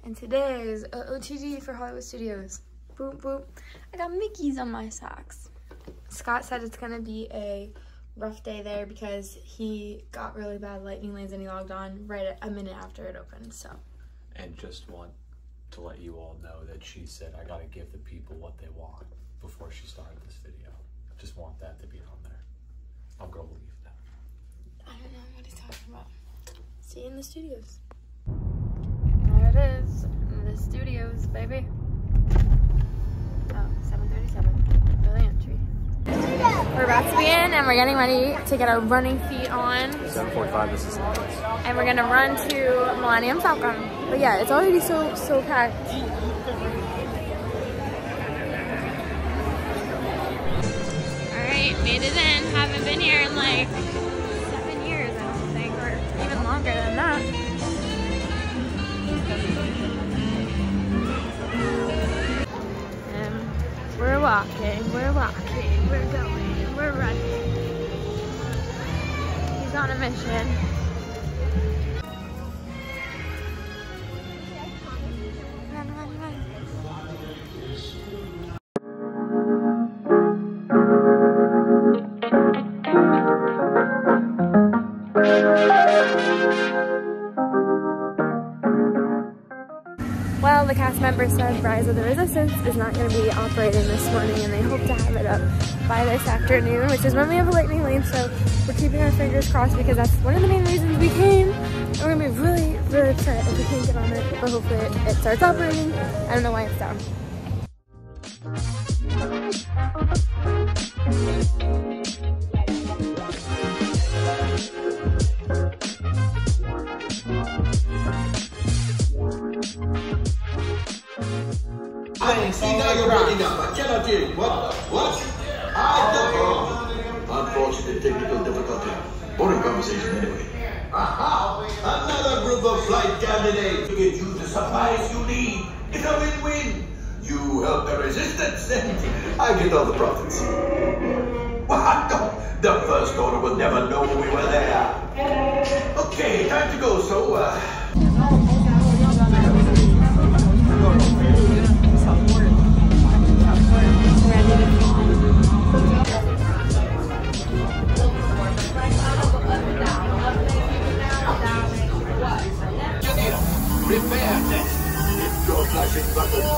And today is OTD for Hollywood Studios. Boop, boop. I got Mickeys on my socks. Scott said it's gonna be a rough day there because he got really bad lightning lanes and he logged on right a minute after it opened, so. And just want to let you all know that she said I gotta give the people what they want before she started this video. Just want that to be on there. I'll go leave now. I don't know what he's talking about. See you in the studios. There it is, the studios, baby. Oh, 7:37, early entry. We're about to be in and we're getting ready to get our running feet on. 7:45, this is Lawrence. And we're gonna run to Millennium Falcon. But yeah, it's already so packed. Alright, made it in. Haven't been here in like 7 years, I don't think, or even longer than that. And we're walking, we're going, we're running. He's on a mission. Run, run, run. Well, the cast member said Rise of the Resistance is not going to be operating this morning and they hope to have it up by this afternoon, which is when we have a lightning lane, so we're keeping our fingers crossed because that's one of the main reasons we came. And we're going to be really, really upset if we can't get on it, but hopefully it starts operating. I don't know why it's down. See, now you're breaking up. I cannot hear you. What? I don't. Unfortunate technical difficulty. Boring conversation anyway. Aha! Another group of flight candidates. To get you the supplies you need. It's a win-win. You help the resistance and I get all the profits. What? No. The First Order will never know we were there. Okay, time to go. So, repair this. Hit your flashing buttons.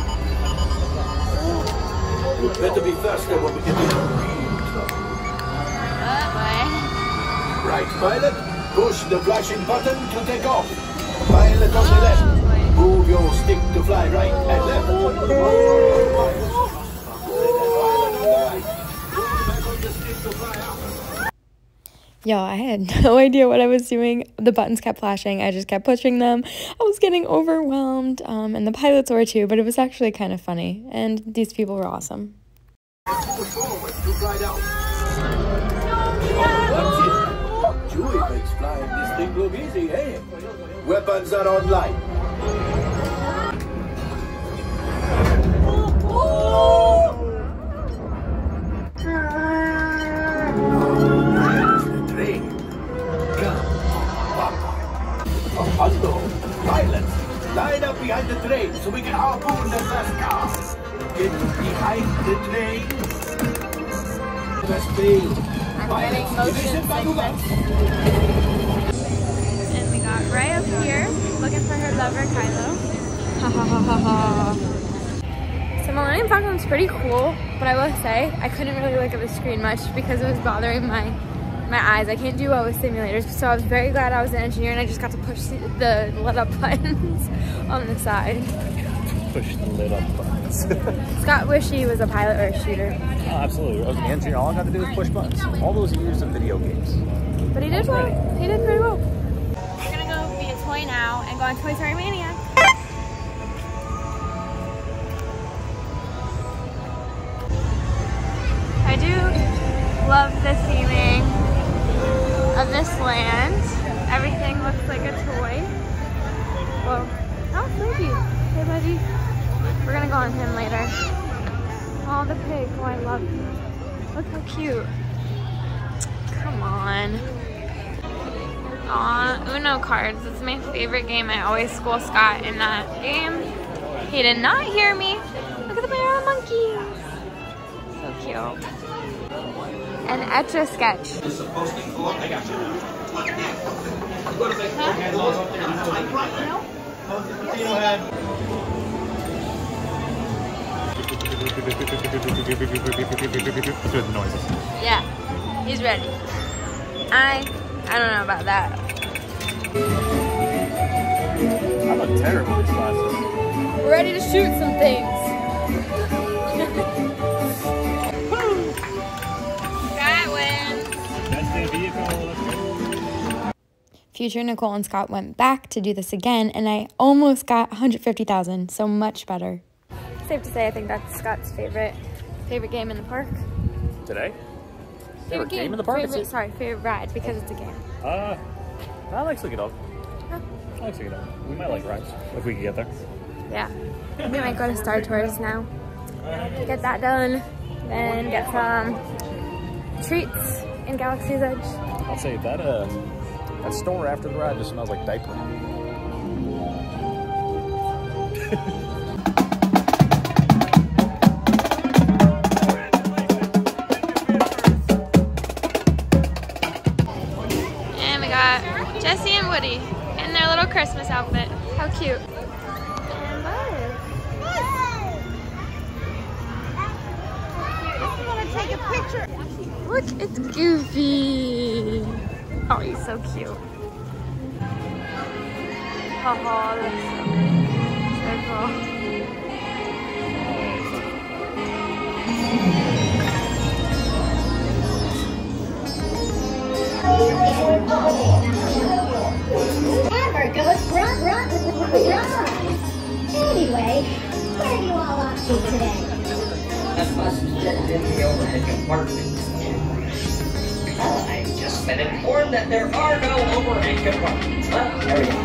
You better be faster when we get to the green zone. Right, pilot. Push the flashing button to take off. Pilot on the left. Move your stick to fly right and left. Pilot on the right. Move back on the stick to fly out. Yo, I had no idea what I was doing. The buttons kept flashing. I just kept pushing them. I was getting overwhelmed, and the pilots were too, but it was actually kind of funny. And these people were awesome. Forward to glide out. Chewie makes flying this thing look easy, eh? Weapons are online. Pilots, line up behind the train so we can harpoon the first car. Get behind the train. I'm getting motion sickness. And we got Rey up here, looking for her lover, Kylo. Ha ha ha ha ha. So Millennium Falcon was pretty cool, but I will say, I couldn't really look at the screen much because it was bothering my eyes. I can't do well with simulators, so I was very glad I was an engineer and I just got to push the lit up buttons on the side. Push the lit up buttons. Scott wished he was a pilot or a shooter. Oh, absolutely. I was an engineer. All I got to do was push buttons. All those years of video games. But he did well. He did very well. We're gonna go be a toy now and go on Toy Story Mania. I do love the theming of this land. Everything looks like a toy. Whoa. Oh, Frankie. Hey, buddy. We're gonna go on him later. Oh, the pig. Oh, I love him. Look how cute. Come on. Aw, Uno cards. It's my favorite game. I always school Scott in that game. He did not hear me. Look at the banana monkeys. So cute. An Etch-a-Sketch. Yeah, he's ready. I don't know about that. I look terrible in these glasses. We're ready to shoot some things. Scott wins. That's the vehicle. Future Nicole and Scott went back to do this again, and I almost got 150,000, so much better. Safe to say, I think that's Scott's favorite game in the park. Today? Favorite game in the park? Favorite ride, because it's a game. I like Slick It Up. I like Slick It Up. We might like rides if we can get there. Yeah. We might go to Star Tours now. Get that done. Then get some treats in Galaxy's Edge. I'll say that store after the ride just smells like diaper. And we got Jessie and Woody in their little Christmas outfit. How cute. And Buzz. I want to take a picture. Look, it's Goofy. Oh, he's so cute. Oh, that's so cool. Amber goes run. Anyway, where are you all off to today? That bus is just in the overhead compartments. I've just been informed that there are no overhead compartments. Well, there we go.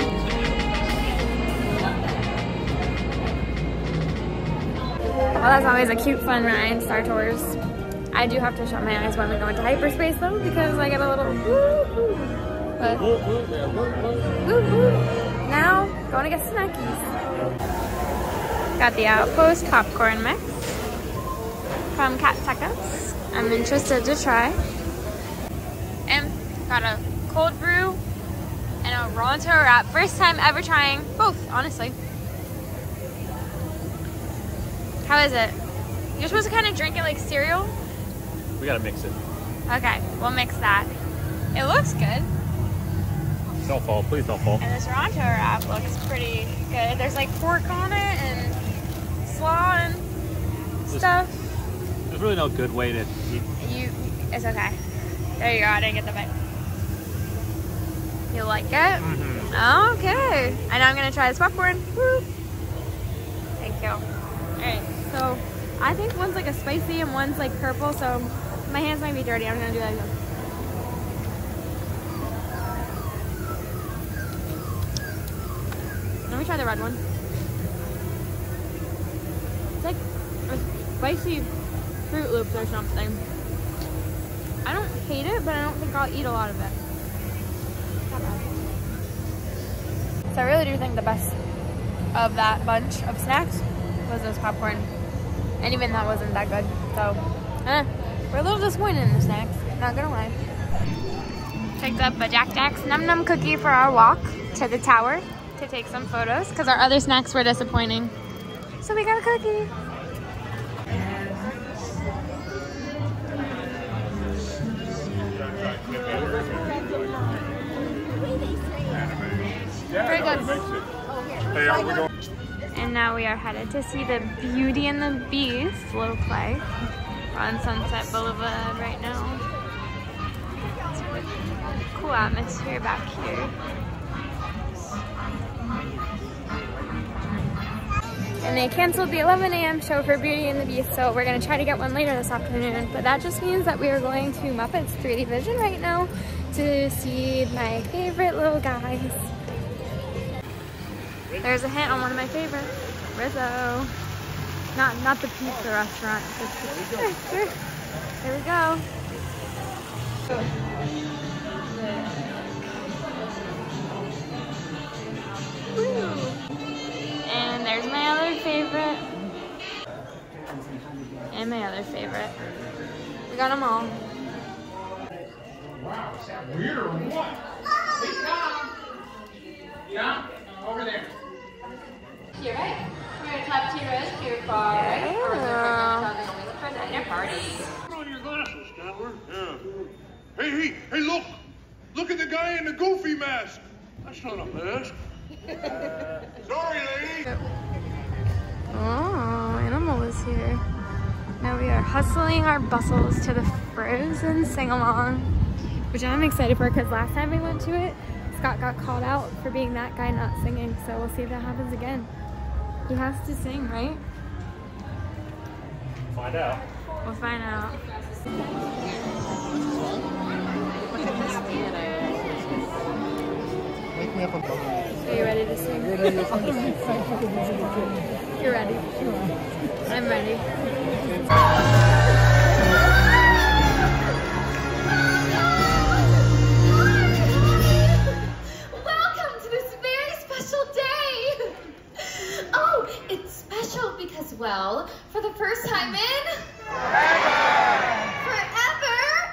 Well, that's always a cute, fun ride, Star Tours. I do have to shut my eyes when we go into hyperspace, though, because I get a little woo-hoo. But woo-hoo. Now, going to get snackies. Got the Outpost popcorn mix from Cat Tacos. I'm interested to try. And got a cold brew and a Ronto wrap. First time ever trying both, honestly. How is it? You're supposed to kind of drink it like cereal? We gotta mix it. Okay, we'll mix that. It looks good. Don't fall, please don't fall. And this Ronto wrap looks pretty good. There's like pork on it and slaw and stuff. There's really no good way to eat. It's okay. There you go, I didn't get the bite. You like it? Mm-hmm. Okay. And I'm gonna try this popcorn. Woo. Thank you. Alright, so I think one's like a spicy and one's like purple, so my hands might be dirty. I'm gonna do that again. Let me try the red one. It's like a spicy Fruit Loops or something. I don't hate it, but I don't think I'll eat a lot of it. Not bad. So I really do think the best of that bunch of snacks was this popcorn. And even that wasn't that good. So, we're a little disappointed in the snacks. Not gonna lie. Picked up a Jack Jack's Num Num cookie for our walk to the tower to take some photos because our other snacks were disappointing. So we got a cookie. Very good. And now we are headed to see the Beauty and the Beast little play. We're on Sunset Boulevard right now. It's a really cool atmosphere back here. And they canceled the 11 a.m. show for Beauty and the Beast, so we're going to try to get one later this afternoon. But that just means that we are going to Muppets 3D Vision right now to see my favorite little guys. There's a hint on one of my favorites, Rizzo. Not the pizza restaurant. There we go. and my other favorite. We got them all. Wow, is that weird or what? Hey, Tom! Tom, over there. To your right. We're gonna top 2 rows to your far right. Or for the dinner party. Put on your glasses, Statler. Yeah. Hey, look! Look at the guy in the goofy mask. That's not a mask. Sorry, lady. Oh, Animal is here. Now we are hustling our bustles to the Frozen sing-along, which I'm excited for because last time we went to it, Scott got called out for being that guy not singing, so we'll see if that happens again. He has to sing, right? Find out. We'll find out. Wake me up on Are you ready to sing? You're ready. I'm ready. Welcome to this very special day. Oh, it's special because, well, for the first time in forever,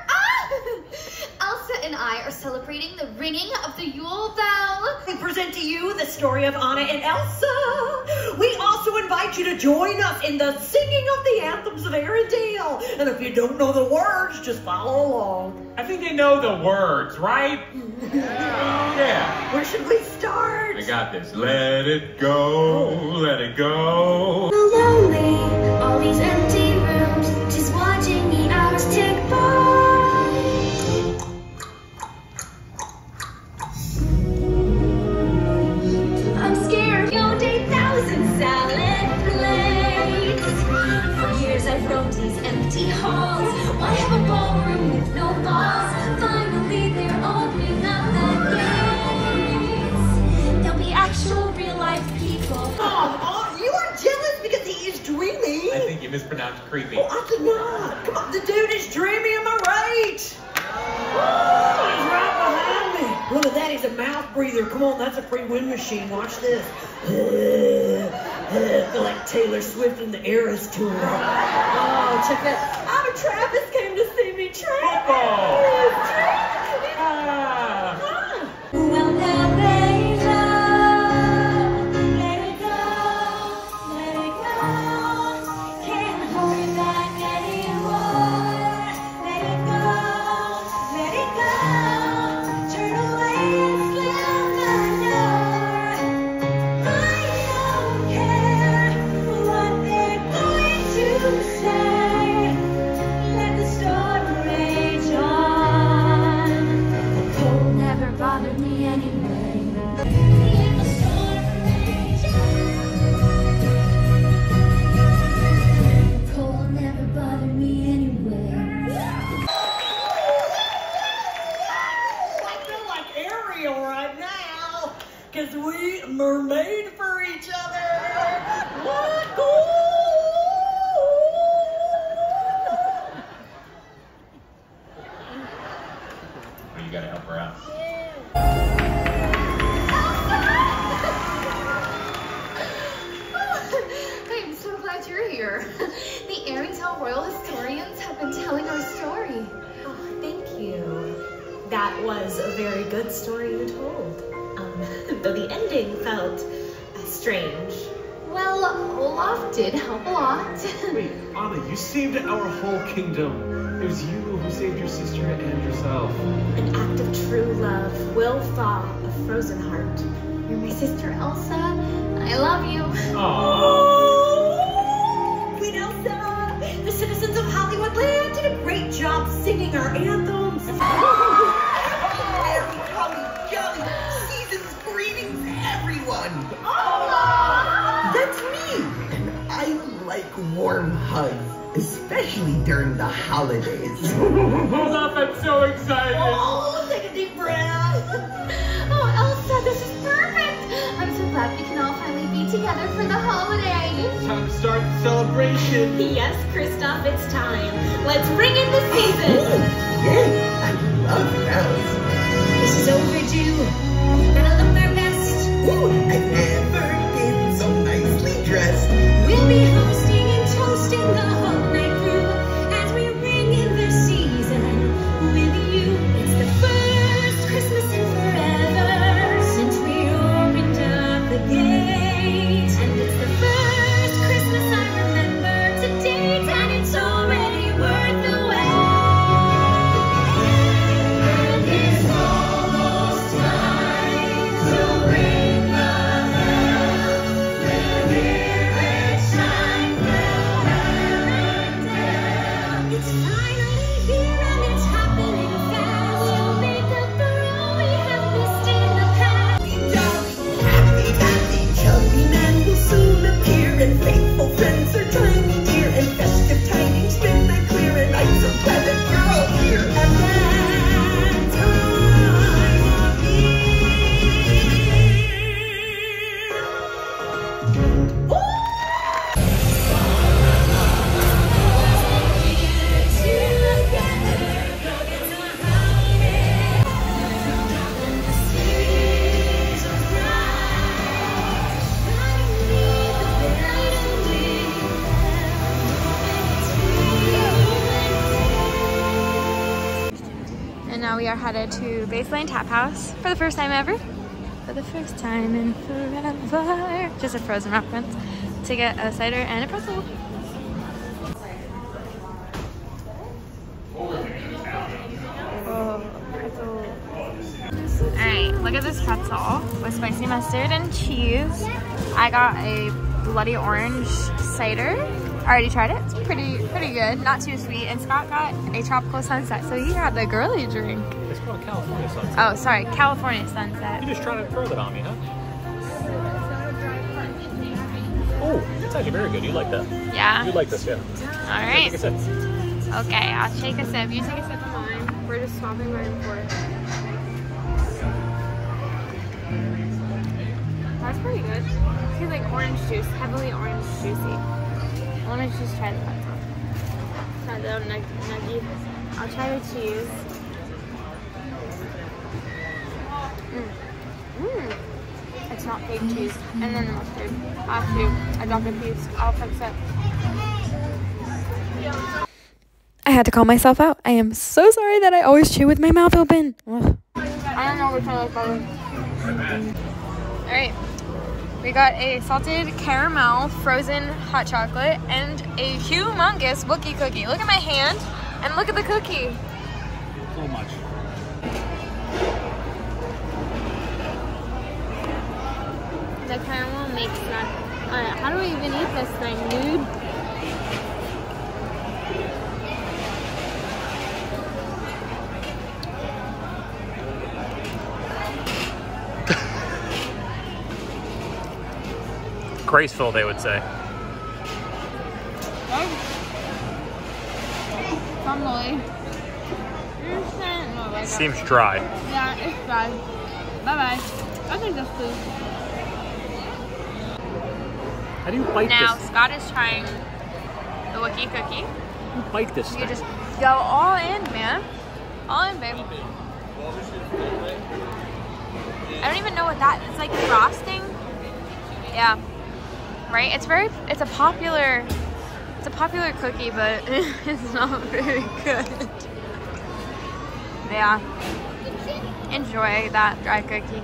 Elsa and I are celebrating the ringing of the Yule Bell. We present to you the story of Anna and Elsa. We also invite you to join us in the singing of the anthems of Arendelle. And if you don't know the words, just follow along. I think they know the words, right? Yeah. Where should we start? I got this. Let it go, let it go. Lonely, all these empty rooms, just watching the hours tick by. I'm scared, beyond 8,000 salad plates. For years I've roamed these empty halls. Why have a ballroom with no walls? Finally they're opening up the gates. There'll be actual real life people. Oh, you are jealous because he is dreamy. I think you mispronounced creepy. Oh, I did not. Come on, the dude is dreamy, am I right? Oh, he's right behind me. Look at that, he's a mouth breather. Come on, that's a free wind machine. Watch this. I feel like Taylor Swift in the Eras tour. Oh, check that. Oh, Travis came to see me. Travis! Well, now they know. Let it go, let it go. Can't hold it back anymore. Let it go, turn away and slam the door. I don't care what they're going to say. Let the storm rage on. Cold never bothered me anyway. Let the storm rage on. Cold never bothered me anyway. I feel like Ariel right now, because we mermaid for each other. What? You gotta help her out. I'm so glad you're here. The Arendelle Royal Historians have been telling our story. Oh, thank you. That was a very good story you told. Though the ending felt strange. Well, Olaf did help a lot. Wait, Anna, you saved our whole kingdom. It was you who saved your sister and yourself. An act of true love will thaw a frozen heart. You're my sister Elsa. I love you. Oh, Queen Elsa! The citizens of Hollywoodland did a great job singing our anthems. Merry, holly, jolly, season's greetings, everyone. That's me, and I like warm hugs, especially during the holidays. Olaf, I'm so excited. Oh, take a deep breath. Oh, Elsa, this is perfect. I'm so glad we can all finally be together for the holidays. Time to start the celebration. Yes, Kristoff, it's time. Let's bring in the season. Yes, I love bells. This is overdue. Gonna look their best. Ooh, I've never been so nicely dressed. We'll be hosting and toasting the whole night we are headed to Baseline Tap House for the first time ever. For the first time in forever. Just a Frozen reference. To get a cider and a pretzel. Oh, pretzel. Alright, look at this pretzel with spicy mustard and cheese. I got a bloody orange cider. I already tried it. It's pretty good. Not too sweet. And Scott got a tropical sunset, so he had the girly drink. It's called California Sunset. Oh, sorry, California Sunset. You just trying to throw that on me, huh? Oh, it's actually very good. You like that? Yeah. You like this, yeah. All right. Take a sip. Okay, I'll take a sip. You take a sip of mine. We're just swapping back and forth. That's pretty good. It tastes like orange juice, heavily orange juicy. Let me just try the pretzel. Try the little nugget. I'll try the cheese. It's not fake cheese. And then the mustard. I dropped a piece. I'll fix it. I had to call myself out. I am so sorry that I always chew with my mouth open. Ugh. I don't know which one I like better. Alright. We got a salted caramel frozen hot chocolate and a humongous Wookiee cookie. Look at my hand and look at the cookie. So much. The caramel makes that. How do I even eat this thing, dude? Graceful, they would say. Crumbly. Seems dry. Yeah, it's dry. Bye-bye. I think that's food. How do you bite Now, this? Scott is trying the Wookiee cookie. You bite this You thing. just go all in, man. All in, babe. I don't even know what that is. It's like frosting. Yeah. Right? It's a popular cookie, but it's not very good. Yeah. Enjoy that dry cookie.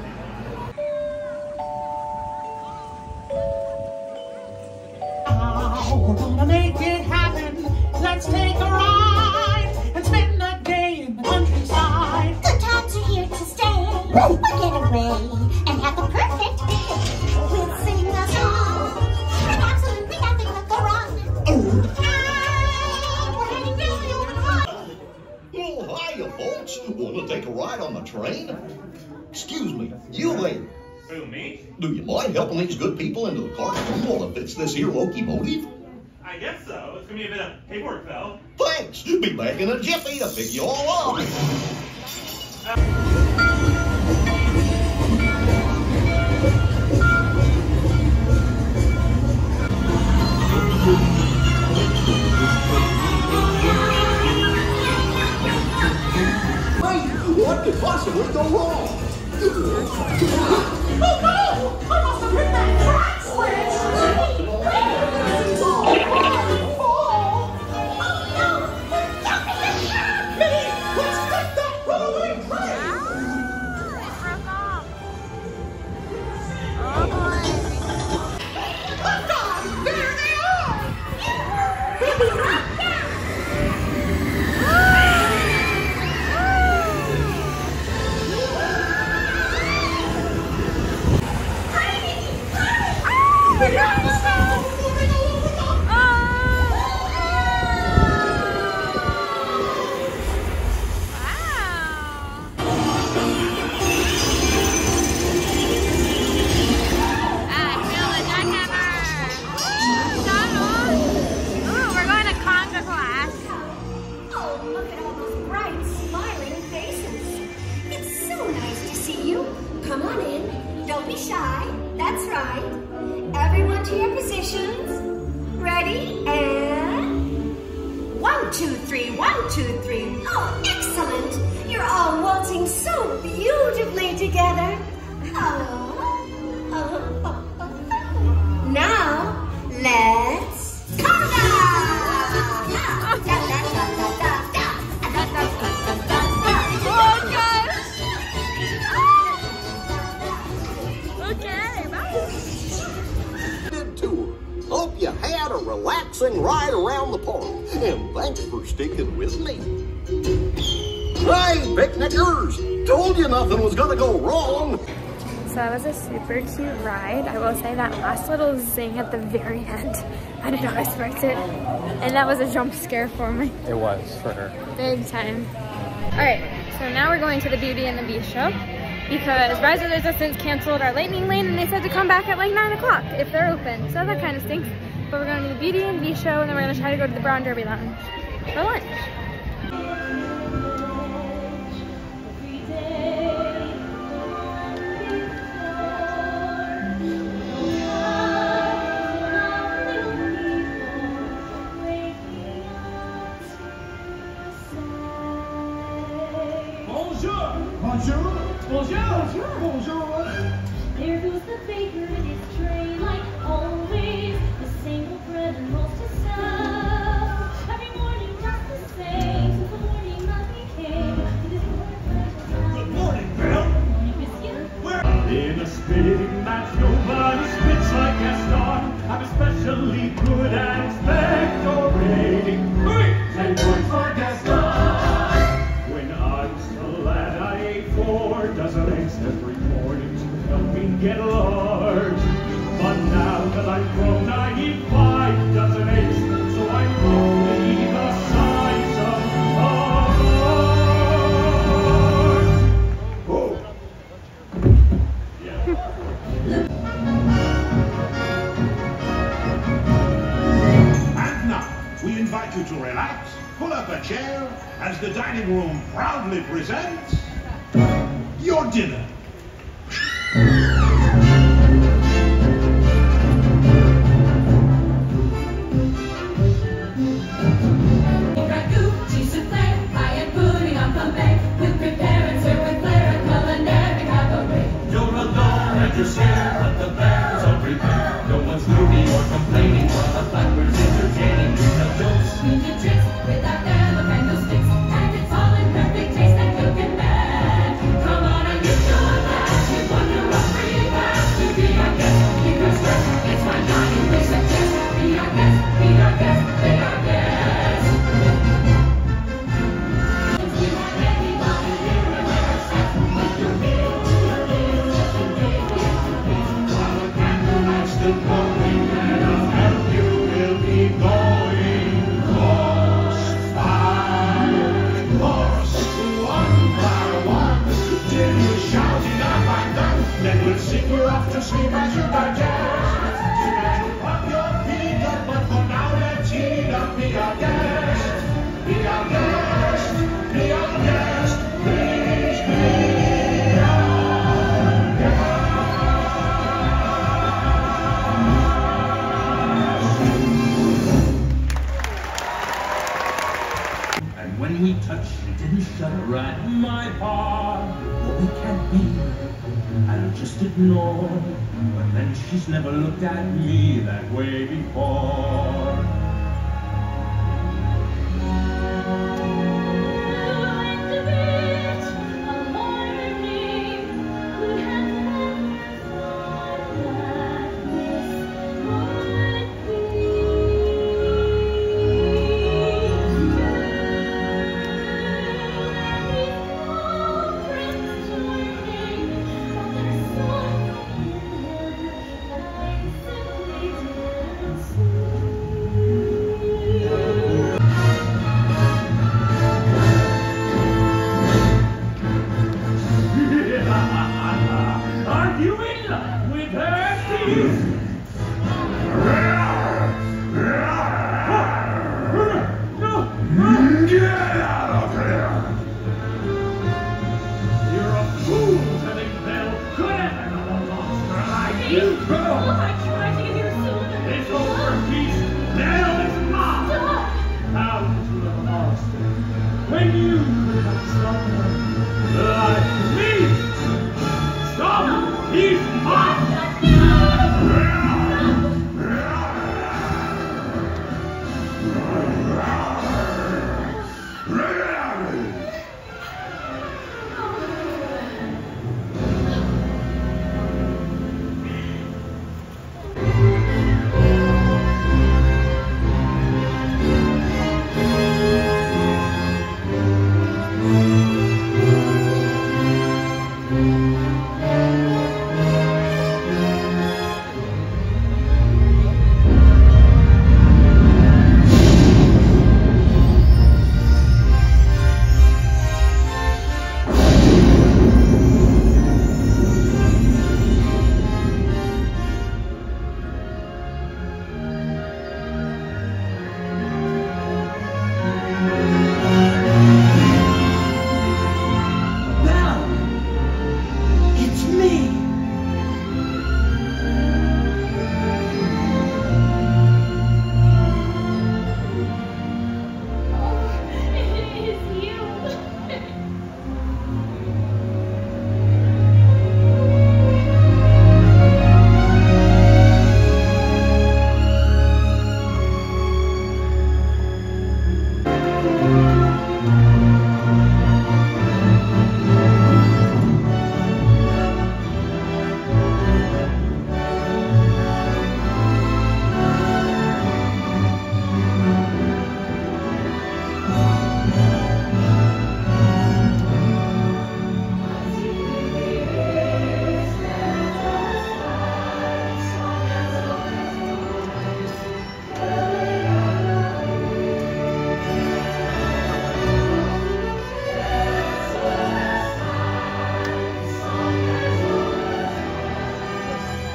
We're gonna make it happen. Let's take a ride and spend the day in the countryside. Good times are here to stay. We'll get away and have a perfect day. We'll sing a song and absolutely nothing will go wrong. Oh, hiya, folks. Want to take a ride on the train? Excuse me, you there. Who, me? Do you mind helping these good people into the cartoon while it fits this here locomotive? I guess so. It's gonna be a bit of paperwork, though. Thanks. Be back in a jiffy to pick you all up. What could possibly go wrong? Oh no! I must have hit that track switch! Let's take that runaway train! There they are! Oh, look at all those bright, smiling faces. It's so nice to see you. Come on in. Don't be shy. That's right. Everyone to your positions. Ready? And 1, 2, 3, 1, 2, 3. Oh, excellent. You're all waltzing so beautifully together. Now, let's conga! Da, da, da, da, da, da. Da, da, da, da, da, da. relaxing ride around the park. And thanks for sticking with me. Hey, picnickers! Told you nothing was gonna go wrong. So that was a super cute ride. I will say that last little zing at the very end, I did not expect it. And that was a jump scare for me. It was for her. Big time. All right, so now we're going to the Beauty and the Beast show because Rise of the Resistance canceled our Lightning Lane and they said to come back at like 9 o'clock if they're open. So that kind of stinks. But we're going to the Beauty and the Beast show and then we're going to try to go to the Brown Derby Lounge for lunch. Bonjour. Bonjour. Bonjour. There goes the baker in his tray, like always. The same old bread and rolls to serve. Every morning just the same, since the morning that we came. Good morning, Bill. Good morning, monsieur. In a spitting match, nobody spits like Gaston. I'm especially good at expectorating. 10 points for Gaston. When I was a lad, I ate 4 dozen eggs every morning to help me get large. But now that I've grown, I eat 5 dozen eggs, so I'm only the size of a horse. Oh. Yeah. And now, we invite you to relax, pull up a chair, as the dining room proudly presents your dinner. Ragu, cheese souffle, pie and pudding on Pompeii. We'll prepare and serve with flair and culinary cabaret. You're alone at your share, but the bears are prepared. No one's moody or complaining while the blackbird's entertaining. You tell jokes, We do tricks with our yellow candlesticks, and it's all in perfect taste that you can bet. Come on and get your laugh. You wonder what we have to be our guest. Because first, it's fine dining we suggest. Be our guest, be our guest, be our guest. Since we have anybody here in our set, we can feel while the candlelight's still glowing, and I'll help you will be going horse by horse, one by one, till you're shouting up and down. Then we'll sing you off to sleep as you digest. So that you pop your feet up, but for now let's eat up. Be our guest, be our guest, be our guest, please be our And when we touched, she didn't shudder at my heart. What we can't be, I'll just ignore. But then she's never looked at me that way before. Are you in love with her, Steve? Get out of here! You're a fool to think they'll could have another monster like you. I tried to get here sooner. It's over, Peace. Now it's mine. Stop. How did you love a monster when you could have someone like me? Stop! He's mine!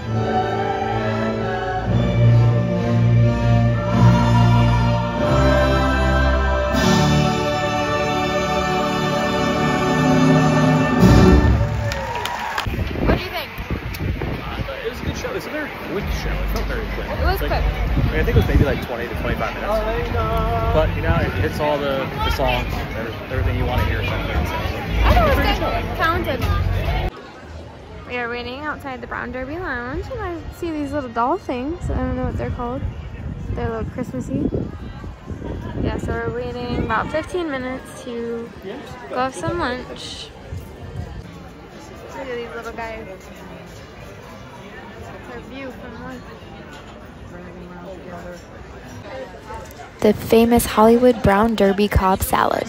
Show. It felt very quick. It was quick. I think it was maybe like 20 to 25 minutes. But you know, it hits all the songs, everything you want to hear. I know it was good. Talented. We are waiting outside the Brown Derby Lounge, and I see these little doll things. I don't know what they're called. They're little Christmassy. Yeah, so we're waiting about 15 minutes to go have some lunch. Look at these little guys. Their view from one. The famous Hollywood Brown Derby Cobb salad.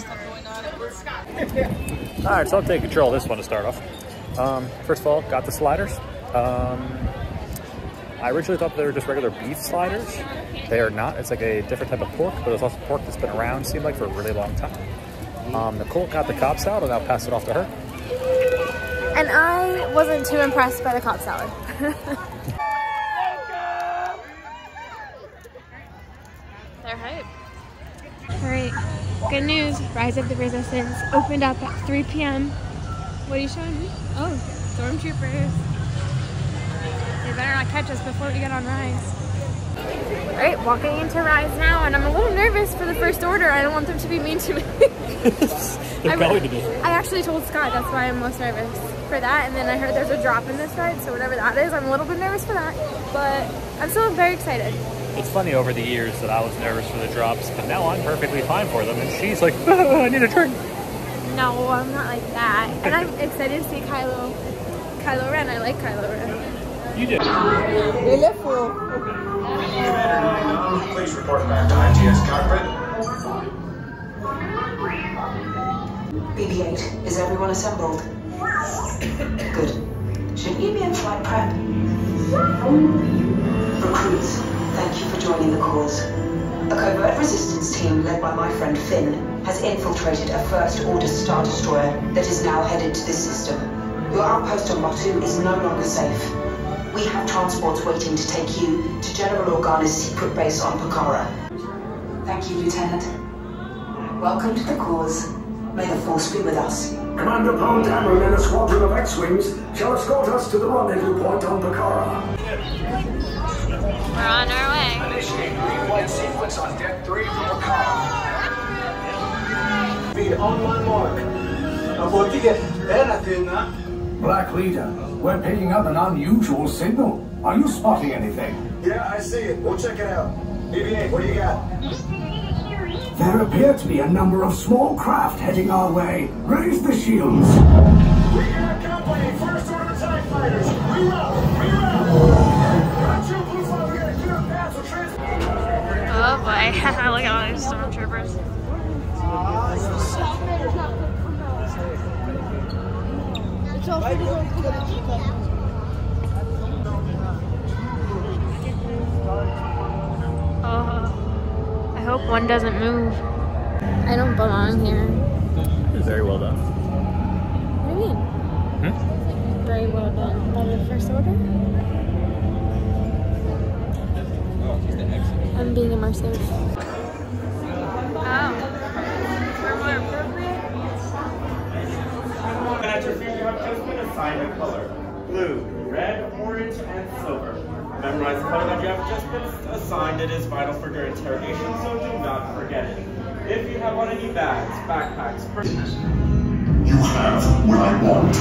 Alright, so I'll take control of this one to start off. First of all, got the sliders. I originally thought they were just regular beef sliders. They are not. It's like a different type of pork, but it's also pork that's been around, seemed like, for a really long time. Nicole got the Cobb salad, and I'll pass it off to her. And I wasn't too impressed by the Cobb salad. They're hype. Alright, good news. Rise of the Resistance opened up at 3 p.m. What are you showing me? Oh, stormtroopers. They better not catch us before we get on Rise. Alright, walking into Rise now, and I'm a little nervous for the first order. I don't want them to be mean to me. They're going to be. I actually told Scott that's why I'm most nervous for that, and then I heard there's a drop in this ride, so whatever that is, I'm a little bit nervous for that, but I'm still very excited. It's funny over the years that I was nervous for the drops, but now I'm perfectly fine for them, and she's like, oh, I need a drink. No, I'm not like that. And I'm excited to see Kylo Ren. I like Kylo Ren. You did. Please report back to ITS cockpit. BB-8, is everyone assembled? Good. Shouldn't you be in flight prep? Recruits, thank you for joining the cause. A covert resistance team led by my friend Finn has infiltrated a First Order Star Destroyer that is now headed to this system. Your outpost on Batuu is no longer safe. We have transports waiting to take you to General Organa's secret base on Pakara. Thank you, Lieutenant. Welcome to the cause. May the Force be with us. Commander Poe Dameron and a squadron of X-Wings shall escort us to the rendezvous point on Pakara. We're on our way. Initiate green-white sequence on deck 3 for Pakara. Be on my mark. Black Leader, we're picking up an unusual signal. Are you spotting anything? Yeah, I see it. We'll check it out. BB-8, what do you got? There appear to be a number of small craft heading our way. Raise the shields. We got company. First Order TIE fighters. Reroute. Got you, Blue Flag. We got a clear path for transport. Oh boy. Look at all these stormtroopers. Oh, I hope one doesn't move. I don't belong here. Very well done. What do you mean? Very well done. By the First Order? I'm being immersive. Oh. We're more appropriate? At your feet, you have just been assigned a color. Blue, red, orange, and silver. Memorize the color that you have just been assigned. It is vital for your interrogation, so do not forget it. If you have on any bags, backpacks, purses. You have what I want.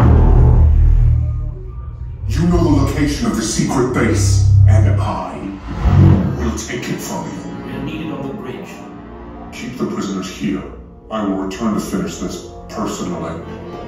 You know the location of the secret base, and I will take it from you. We'll need it on the bridge. Keep the prisoners here. I will return to finish this personally.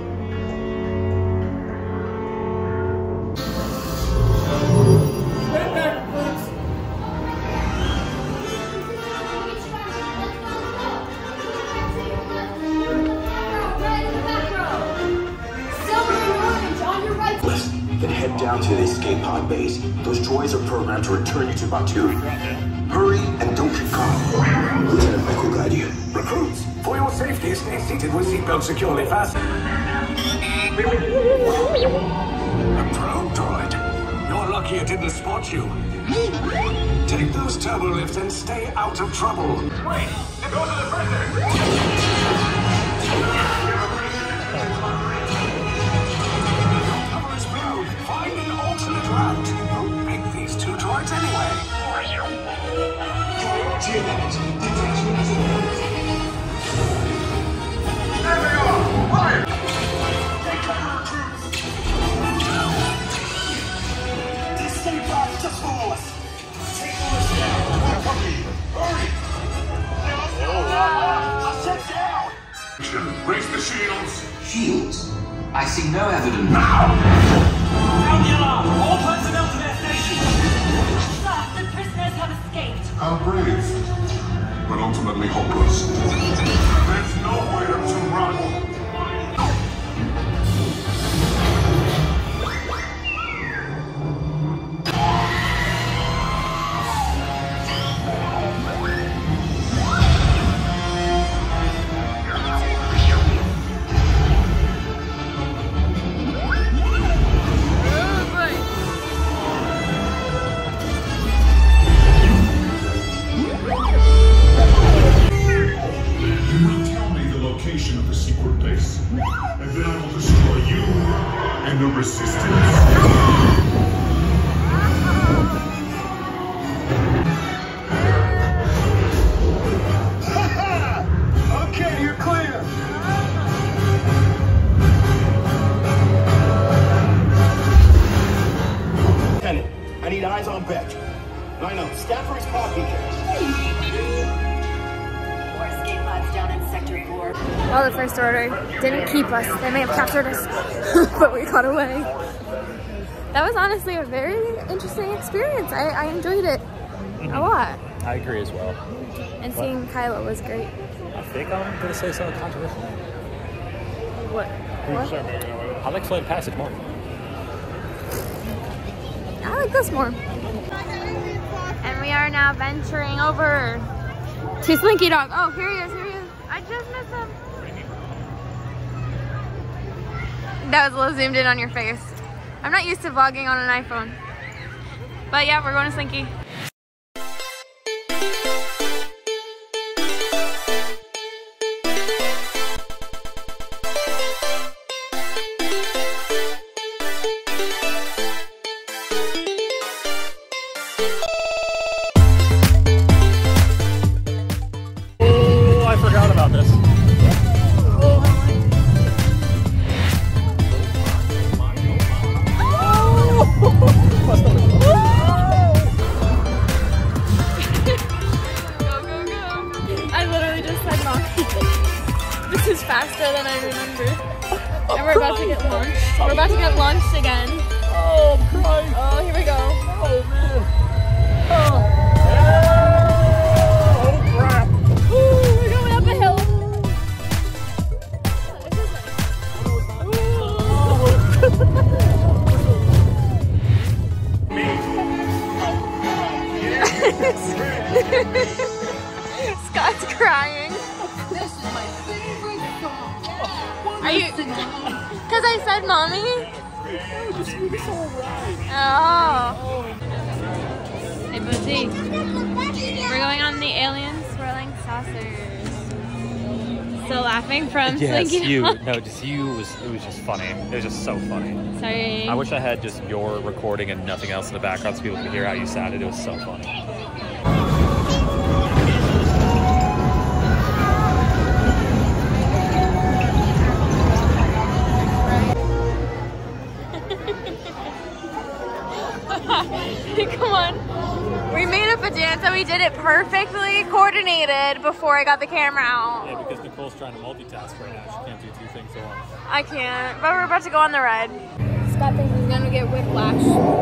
Then head down to the escape pod base. Those droids are programmed to return you to Batuu. Hurry and don't get caught. Lieutenant Beck will guide you. Recruits, for your safety, stay seated with seatbelts securely fastened. A probe droid. You're lucky lucky it didn't spot you. Take those turbo lifts and stay out of trouble. Wait, it goes to the prisoner. Cover is blown. Find an alternate route. Who picked these two droids anyway? There they are! Fire! Stay back, just for us. Take us down! Hurry! Sit down. Raise the shields. Shields? I see no evidence. Sound the alarm! All personnel to their stations! Sir, the prisoners have escaped. How brave, but ultimately hopeless. There's nowhere to run. Of the secret base, and then I will destroy you and the Resistance. Okay, you're clear. Lieutenant, I need eyes on Beck. I know, scan for his copy. Down in Sector 4. Well, the First Order didn't keep us. They may have captured us, but we got away. That was honestly a very interesting experience. I enjoyed it a lot. I agree as well. And seeing Kylo was great. I think I'm going to say something controversial. What? I like Flame Passage more. I like this more. And we are now venturing over to Slinky Dog. Oh, here he is, here he is. I just missed him. That was a little zoomed in on your face. I'm not used to vlogging on an iPhone. But yeah, we're going to Slinky. Faster than I remember. And we're about to get launched. We're about to get launched again. Oh, Christ. Oh, here we go. Oh, man. Oh, crap. Ooh, we're going up a hill. Scott's crying. This is my favorite song. Are you? Because I said mommy? Oh. Hey, Bootsy. We're going on the alien swirling saucers. Still laughing from Slinky Dog? No, just you. It was just funny. It was just so funny. Sorry. I wish I had just your recording and nothing else in the background so people could hear how you sounded. It was so funny. Come on. We made up a dance and we did it perfectly coordinated before I got the camera out. Yeah, because Nicole's trying to multitask right now. She can't do two things at once. I can't, but we're about to go on the ride. Scott thinks he's gonna get whiplash.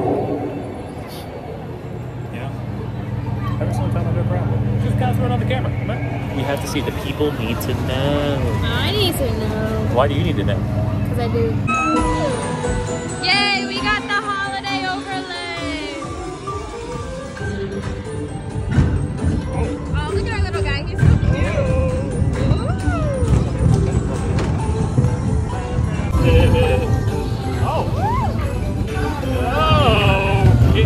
Yeah. Every single time I do a crowd. Just kind of throw it on the camera. Come on. We have to see. The people need to know. I need to know. Why do you need to know? Because I do. Yay, we got the holiday overlay. Oh, look at our little guy. He's so cute. Oh.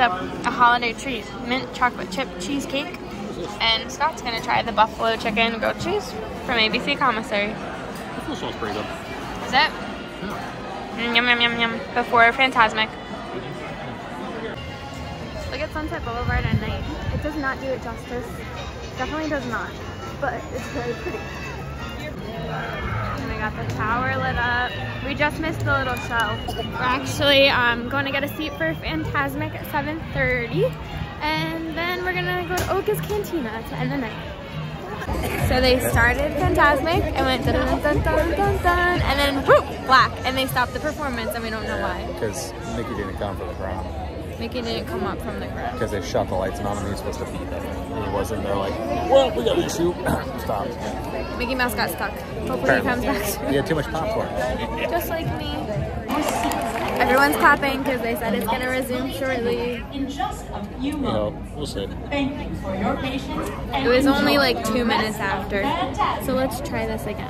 up a holiday treat, mint chocolate chip cheesecake. And Scott's gonna try the buffalo chicken goat cheese from ABC Commissary. This smells pretty good. Is it? Yeah. Yum, yum, yum, yum. Before Fantasmic. Look at Sunset Boulevard at night. It does not do it justice. Definitely does not. But it's very pretty. And we got the tower lit up. We just missed the little show. We're actually going to get a seat for Fantasmic at 7:30. And then we're gonna go to Oga's Cantina to end the night. So they started Fantasmic and went dun dun dun dun dun dun, and then whoop, black, and they stopped the performance, and we don't know why. Because Mickey didn't come for the ground. Mickey didn't come up from the ground. Because they shut the lights on him and he was supposed to beat them. And he wasn't. They're like, well, we got to shoot. Stop. Mickey Mouse got stuck. Hopefully he comes back soon. He had too much popcorn. Just like me. Everyone's clapping because they said it's going to resume shortly. In just a few moments. We'll see. Thank you for your patience. It was only like 2 minutes after. So let's try this again.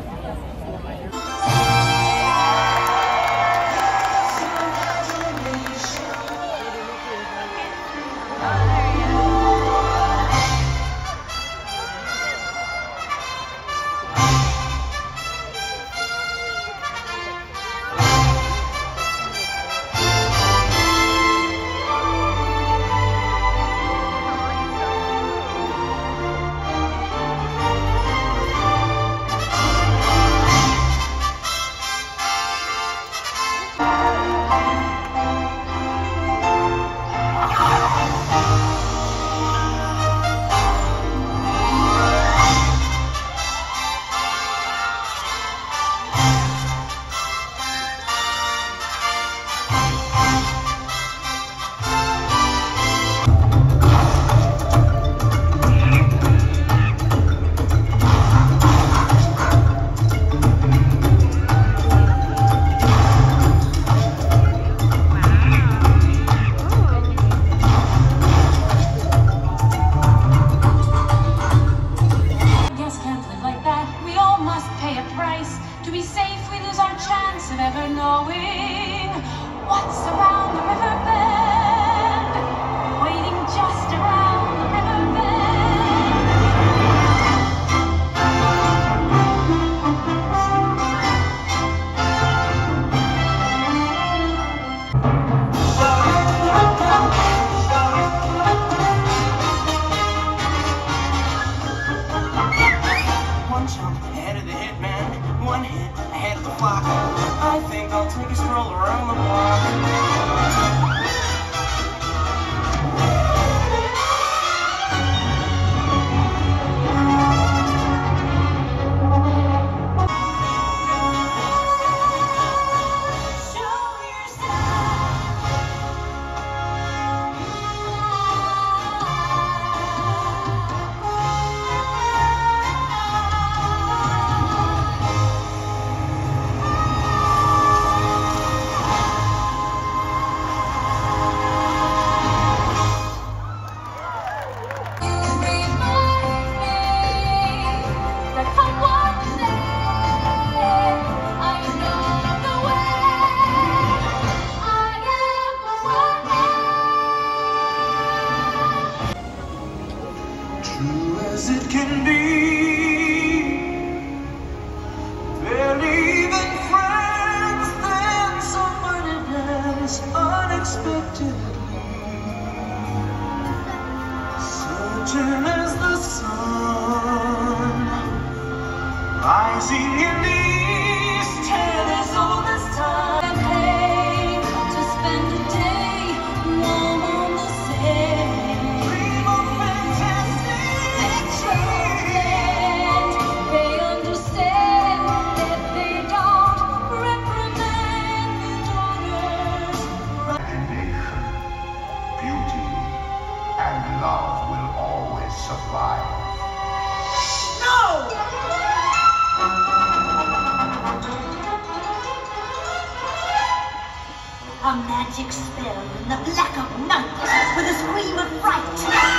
A magic spell in the black of night with a scream of fright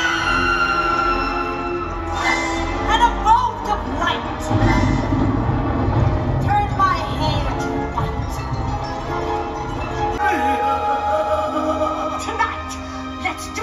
and a bolt of light. Turn my hair to white. Tonight, let's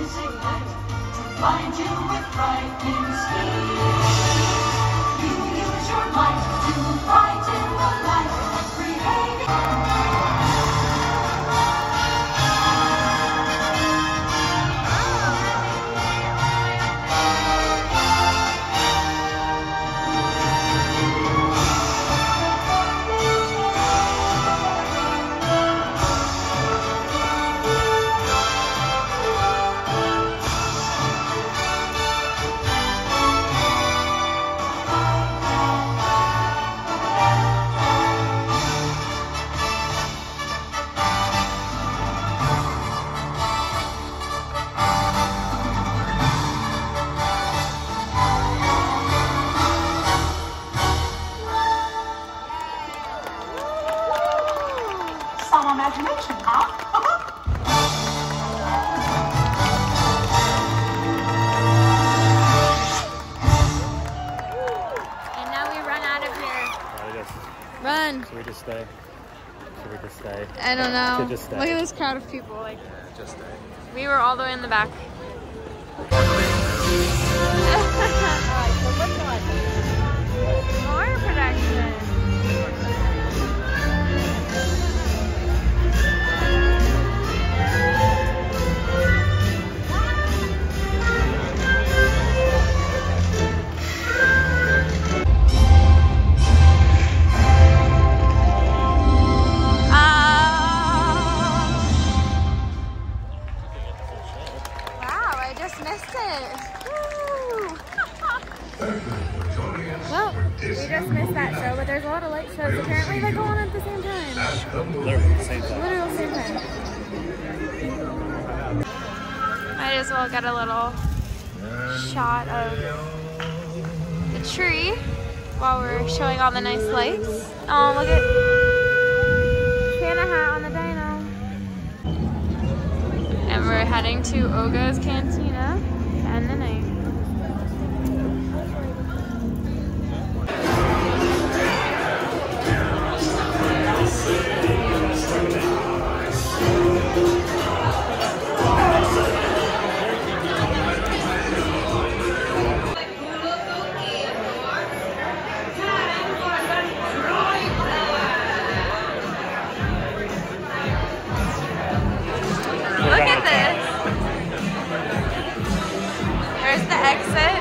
blazing light to blind you with frightening speed. You use your might to brighten the light, creating. Some imagination, huh? And now we run out of here. Run. Should we just stay? Should we just stay? I don't know. Should just stay. Look at this crowd of people. Like, Yeah, just stay. we were all the way in the back. More production. Wow, I just missed it. Woo. Well, we just missed that show, but there's a lot of light shows apparently that go on at the same time. Literally the same time. Literally the same time. Might as well get a little shot of the tree while we're showing all the nice lights. Oh, look at Santa hat on the dino. And we're heading to Oga's Cantina to end the night. Look at this. There's the exit.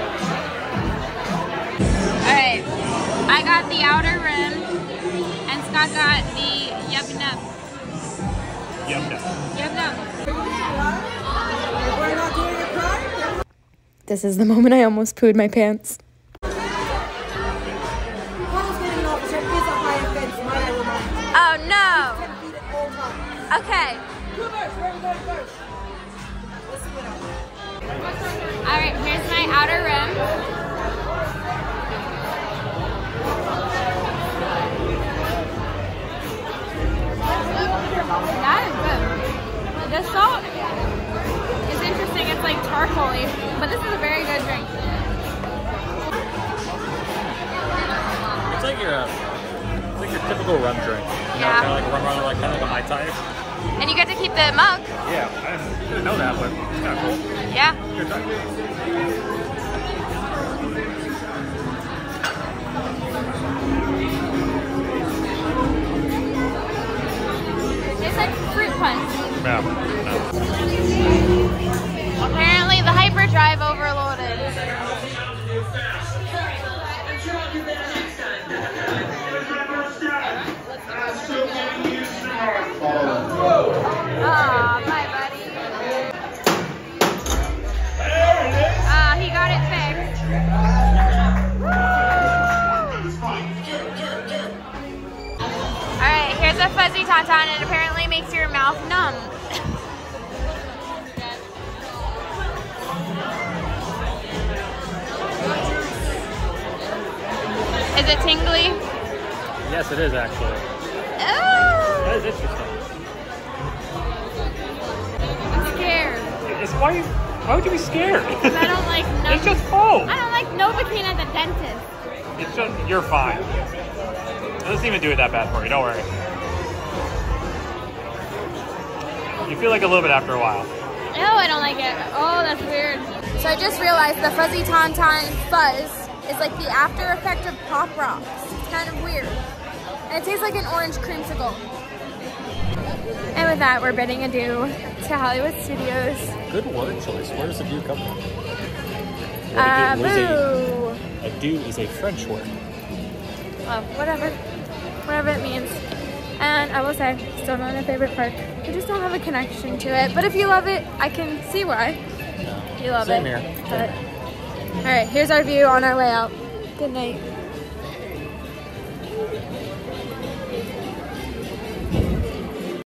Alright, I got the outer rim, and Scott got the yub nub. Yum num. Yub nub. This is the moment I almost pooed my pants. Oh no! Okay. Alright, here's my outer rim. That is good. The salt is interesting. It's like charcoaly, but this is a very good drink. It's like your typical rum drink. You know, Yeah. kind of like rum, like kind of like a Mai Tai. And you get to keep the mug. Yeah, I didn't know that, but it's kind of cool. Yeah. Good time. It's like fruit punch. No. Apparently the hyperdrive overloaded. Aw, bye buddy. He got it fixed. Alright, here's a fuzzy tauntaun. It apparently makes your mouth numb. Is it tingly? Yes, it is actually. Oh! That is interesting. I'm scared. It's why would you be scared? Because I don't like Novocaine. It's just foam. I don't like Novocaine at the dentist. It's just, you're fine. It doesn't even do it that bad for you, don't worry. You feel like a little bit after a while. Oh, I don't like it. Oh, that's weird. So I just realized the Fuzzy Tauntaun fuzz is like the after effect of Pop Rocks. It's kind of weird. And it tastes like an orange creamsicle. And with that, we're bidding adieu to Hollywood Studios. Good word choice. Where does adieu come from? Boo. Adieu is a French word. Well, whatever. Whatever it means. And I will say, still not my favorite park. I just don't have a connection to it. But if you love it, I can see why. You love Same it. here. But, all right, here's our view on our way out. Good night.